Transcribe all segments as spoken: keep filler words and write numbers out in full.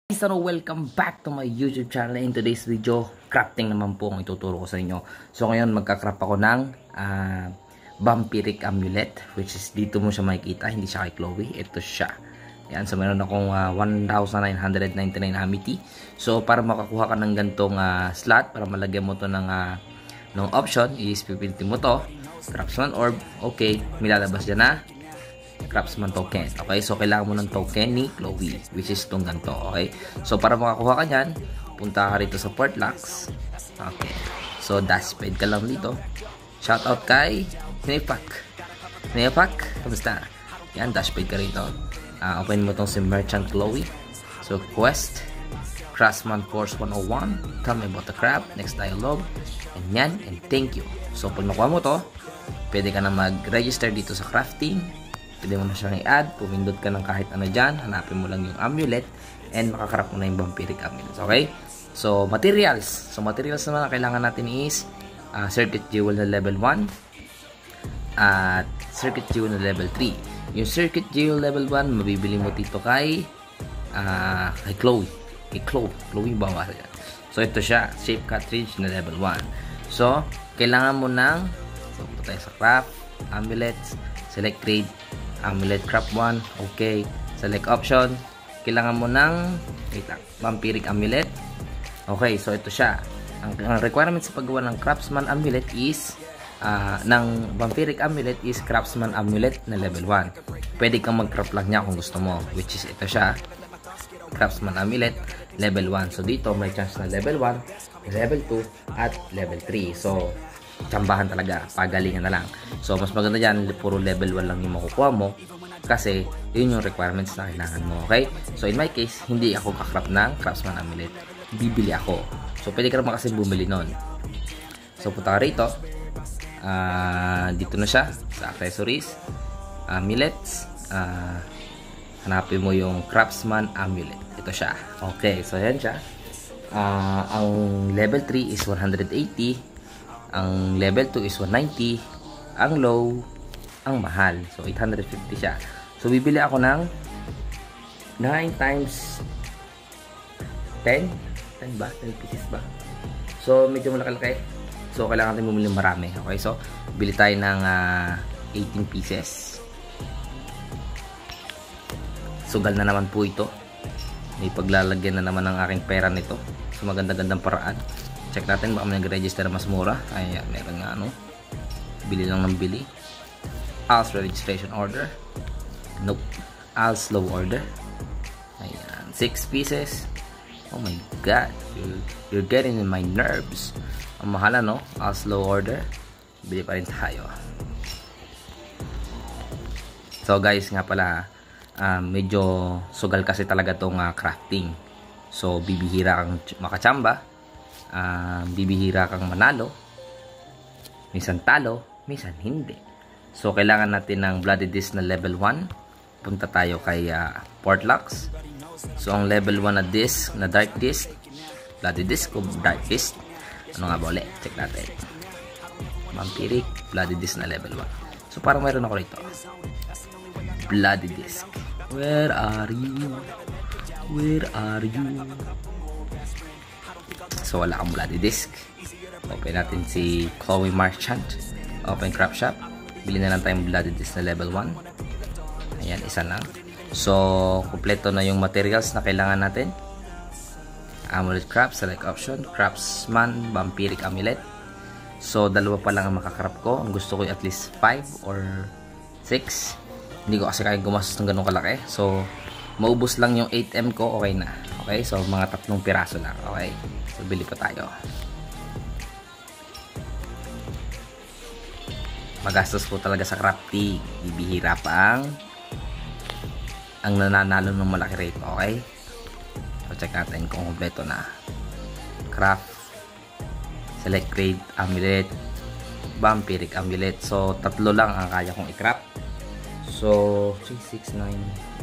So welcome back to my YouTube channel. In today's video, crafting naman po ang ituturo ko sa inyo. So ngayon magka-craft ako ng uh, vampiric amulet, which is dito mo siya makikita, hindi siya kay Chloe, ito siya. Yan, so meron akong uh, one thousand nine hundred ninety-nine amity. So para makakuha ka ng gantong uh, slot, para malagyan mo to ng uh, ng option, is pipilitin mo to, craftsman orb, okay, may lalabas dyan na craftsman token. Okay, so kailangan mo ng token ni Chloe, which is itong ganito. Okay, so para makakuha ka nyan, punta ka rito sa Portlax. Okay, so dashpad ka lang dito. Shoutout kay Snepak. Snepak, kamusta? Yan, dashpad ka rito. Uh, open mo tong si Merchant Chloe. So quest Craftsman Force one oh one, tell me about the craft, next dialogue, and yan, and thank you. So pag nakuha mo to, pwede ka na mag-register dito sa crafting. Pwede mo na siyang i-add, pumindot ka ng kahit ano dyan, hanapin mo lang yung amulet, and makakarap mo na yung vampiric amulet. Okay? So, materials. So, materials naman na kailangan natin is uh, circuit jewel na level one at circuit jewel na level three. Yung circuit jewel level one, mabibili mo dito kay uh, kay Chloe. Kay Chloe. Chloe ba ba? So, ito siya. Shape cartridge na level one. So, kailangan mo ng so, punta tayo sa craft, amulets, select trade, amulet craft one, okay, select option, kailangan mo ng wait lang, vampiric amulet. Okay, so ito siya. Ang, ang requirement sa paggawa ng craftsman amulet is uh, ng vampiric amulet is craftsman amulet na level one. Pwede kang mag-craft lang niya kung gusto mo, which is ito siya, craftsman amulet level one. So dito may chance na level one, level two at level three. So tsambahan talaga, pagalingan na lang. So mas maganda dyan, puro level one lang yung makukuha mo, kasi yun yung requirements na kailangan mo. Okay, so in my case, hindi ako kakrap ng craftsman amulet, bibili ako. So pwede ka naman kasi bumili nun. So punta ka rito, uh, dito na siya sa accessories, amulets, uh, hanapin mo yung craftsman amulet, ito siya. Okay, so yan siya. Uh, ang level three is one hundred eighty, ang level two is one ninety, ang low, ang mahal. So, eight hundred fifty siya. So, bibili ako ng nine times ten? ten ba? ten pieces ba? So, medyo malaki-laki. So, kailangan natin bumili marami. Okay? So, bili tayo ng uh, eighteen pieces. Sugal na naman po ito. May paglalagyan na naman ng aking pera nito. So, maganda-gandang paraan. Check natin baka may nag-register mas mura. Ayan, meron nga ano, bili lang ng bili. Als registration order, nope. Als low order. Ayan, six pieces. Oh my god, you're, you're getting in my nerves. Ang mahal no, als low order. Bili pa rin tayo. So guys, nga pala uh, medyo sugal kasi talaga tong uh, crafting. So bibihira kang makachamba, Uh, bibihira kang manalo, minsan talo, minsan hindi. So kailangan natin ng bloody disc na level one. Punta tayo kay uh, Portlax. So ang level one na disc, na dark disc, bloody disc o dark disc, ano nga ba ulit? Check natin. Vampiric bloody disc na level one. So parang mayroon ako rito, bloody disc. Where are you? Where are you? So wala akong bloody disc. Open natin si Chloe Merchant. Open craft shop. Bili na lang tayong bloody disc na level one. Ayan, isa lang. So kompleto na yung materials na kailangan natin. Amulet craft, select option, craftsman, vampiric amulet. So dalawa pa lang ang makakrap ko. Ang gusto ko at least five or six. Hindi ko kasi kaya gumastos ng ganun kalaki. So maubos lang yung eight M ko, okay na. Okay, so mga tatlong piraso lang. Okay, so bili pa tayo. Magastos po talaga sa crafting. Bibihira pa ang ang nananalo ng malaki rate. Okay, so check natin kung kompleto na. Craft, select grade, amulet, vampiric amulet. So tatlo lang ang kaya kong i-craft. So three, six, nine,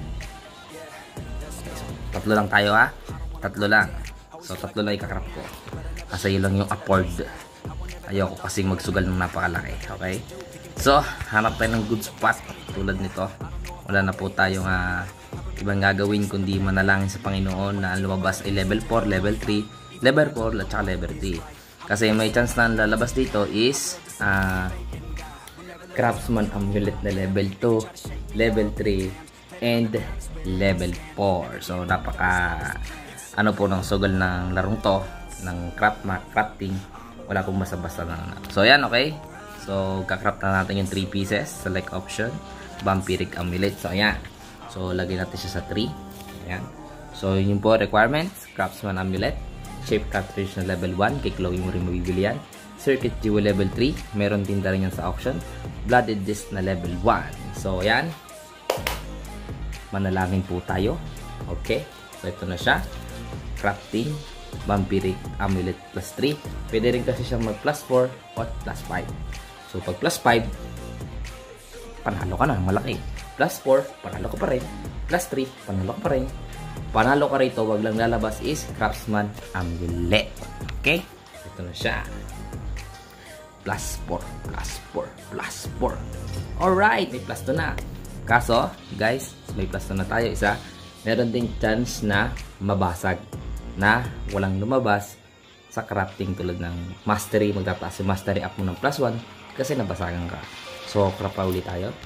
tatlo lang tayo ha. Tatlo lang. So tatlo lang ikakrap ko. Kasi yun lang yung afford. Ayoko kasing magsugal ng napakalaki. Okay. So hanap tayo ng good spot. Tulad nito. Wala na po tayong uh, ibang gagawin kundi manalangin sa Panginoon na lumabas ay level four, level three, level four at saka level three. Kasi may chance na lalabas dito is uh, Craftsman Amulet na level two, level three, and level four. So napaka ano po ng sugal ng larong to, ng craft crafting. Wala pong basta-basta na. So yan, okay. So kakraft na natin yung three pieces. Select option, Vampiric Amulet. So ayan. So lagay natin siya sa three. Ayan. So yun po requirements. Craftsman Amulet, Shape Cartridge na level one, kay Chloe mo rin mabibili yan. Circuit Jewel level three, meron din rin yan sa auction. Blooded Disc na level one. So ayan. Manalangin po tayo. Okay. So ito na siya. Crafting Vampiric Amulet plus three. Pwede rin kasi siyang mag plus four o plus five. So pag plus five, panalo ka na, malaki. Plus four, panalo ka pa rin. Plus three, panalo ka pa rin. Panalo ka rito, wag lang lalabas is Craftsman Amulet. Okay? Ito na siya. Plus four, plus four, plus four. Alright, may plus two na. Kaso, guys, may plus two na tayo. Isa, meron din chance na mabasag, na walang lumabas sa crafting tulad ng mastery. Magtataas yung mastery up mo ng plus one kasi nabasagan ka. So, craft pa ulit tayo.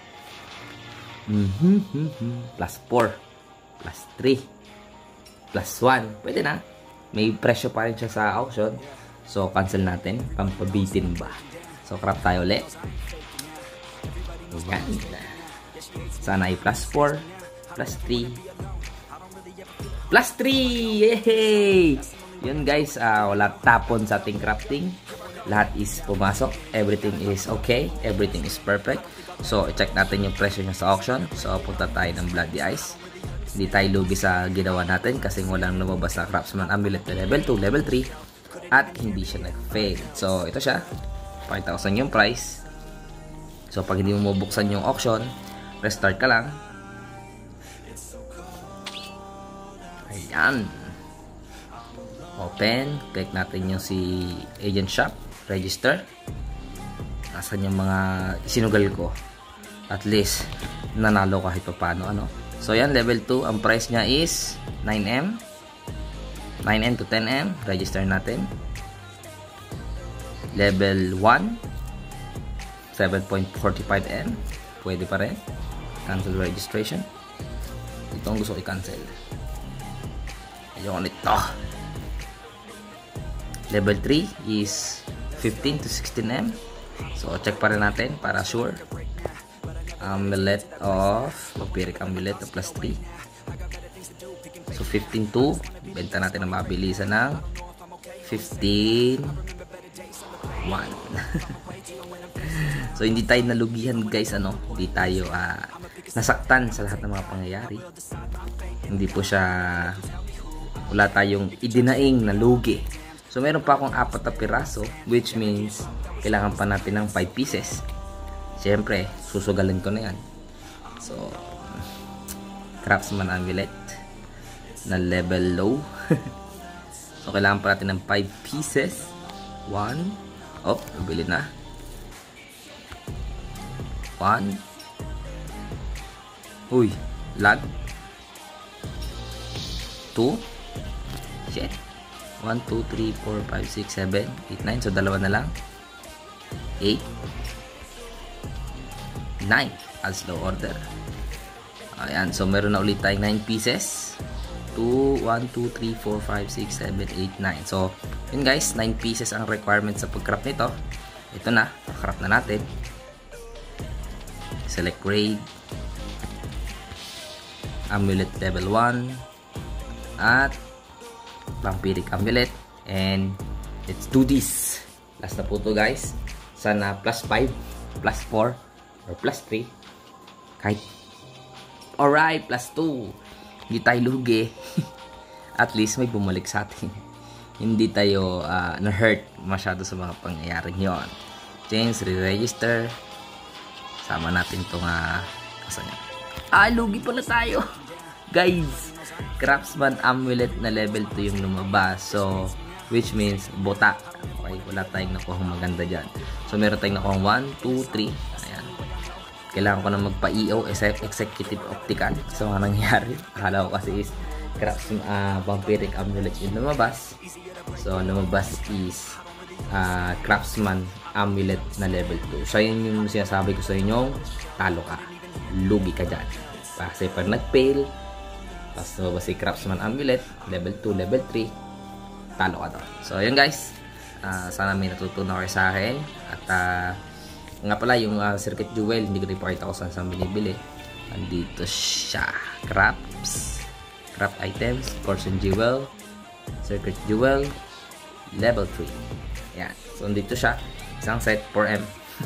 Mm-hmm. Plus four, plus three, plus one. Pwede na. May presyo pa rin siya sa auction. So, cancel natin. Pampabitin ba? So, craft tayo ulit. Ayan. Sana ay plus four, plus three, plus three! Yay! Yun guys, uh, wala tapon sa ating crafting. Lahat is pumasok. Everything is okay. Everything is perfect. So, i-check natin yung presyo niya sa auction. So, punta tayo ng Bloody Eyes. Hindi tayo lugi sa ginawa natin kasi walang lumabas sa Craftsman Amulet na level two, level three. At hindi siya nag-fail. So, ito siya. Pakita ko sa inyo yung price. So, pag hindi mo mabuksan yung auction, restart ka lang. Ayan. Open. Click natin yung si Agent Shop. Register. Nasaan yung mga sinugal ko. At least, nanalo kahit pa paano. Ano? So, yan. Level two. Ang price niya is nine M. nine M to ten M. Register natin. Level one. seven point four five M. Pwede pa rin. Cancel registration. Ito ang gusto ko i-cancel. Ayoko nito. Level three is fifteen to sixteen M. So, check pa rin natin para sure. Amulet of Vampiric Amulet of plus three. So, fifteen two. Benta natin ang mabilisan ng fifteen one. So, hindi tayo nalugihan guys. Ano? Hindi tayo uh, nasaktan sa lahat ng mga pangyayari. Hindi po siya, wala tayong idinaing na lugi. So, meron pa akong apat na piraso, which means kailangan pa natin ng five pieces. Siyempre, susugalin ko na yan. So, Craftsman Amulet na level low. So, kailangan pa natin ng five pieces. one. Oh, nabili na. one. Uy, lag. two. Shit. one, two, three, four, five, six, seven, eight, nine. So, dalawa na lang. eight. nine. As low order. Ayan. So, meron na ulit tayong nine pieces. two, one, two, three, four, five, six, seven, eight, nine. So, yun guys. nine pieces ang requirement sa pag-craft nito. Ito na. Craft na natin. Select grade. Amulet level one. At Vampiric Amulet. And let's do this. Last na po to guys. Sana plus five, plus four, or plus three. Kahit. Alright, plus two. Hindi tayo lugi. At least may bumalik sa atin. Hindi tayo uh, na-hurt masyado sa mga pangyayaring yon. Change, re-register. Sama natin itong uh, kasanya. Ah, lugi pala tayo. Guys, Craftsman Amulet na level two yung lumabas. So, which means bota. Okay, wala tayong nakuhang maganda dyan. So, meron tayong nakuhang one, two, three. Ayan. kailangan ko na magpa-E O, Executive Optical. So, ang nangyari, akala ko kasi is Craftsman, uh, Vampiric Amulet yung lumabas. So, lumabas is uh, Craftsman Amulet na level two. So, yun yung sinasabi ko sa inyo, talo ka. Lugi ka dyan. Kasi pag nag-fail, tapos lumabas si Craftsman Amulet, level two, level three, talo ka to. So, yun guys. Uh, sana may natutunan kayo sa akin. At, uh, nga pala, yung uh, Circuit Jewel, hindi ko rin pakita ko saan saan binibili. Andito siya. Crafts. Craft items. Fortune Jewel. Circuit Jewel. Level three. Yan. So, andito siya. Isang set, four M.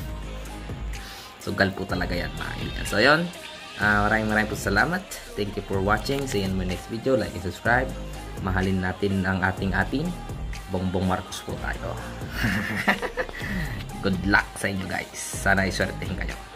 Sugal po talaga yan, mga kaibigan. So, yun. Uh, maraming maraming po salamat. Thank you for watching. See you in my next video. Like and subscribe. Mahalin natin ang ating-ating. Bongbong Marcos po tayo. Good luck sa inyo guys. Sana iswertehin kayo.